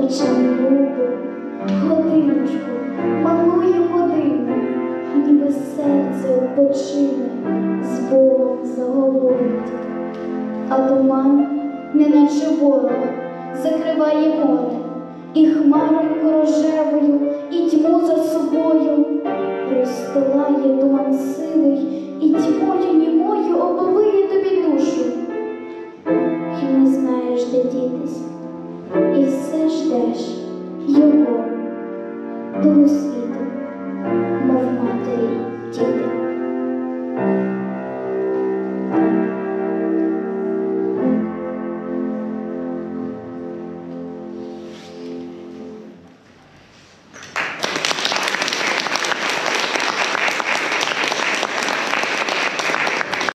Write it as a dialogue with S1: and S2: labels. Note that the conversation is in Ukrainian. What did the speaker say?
S1: очам любо, годиночку, малує годину, ніби серце почине, з Богом заговорить. А туман, неначе ворог, закриває море, і хмарою рожевою, і тьму за собою розстилає туман сивий, і тьмою німою оповиє тобі душу. І не знаєш, де дітись, і все ждеш.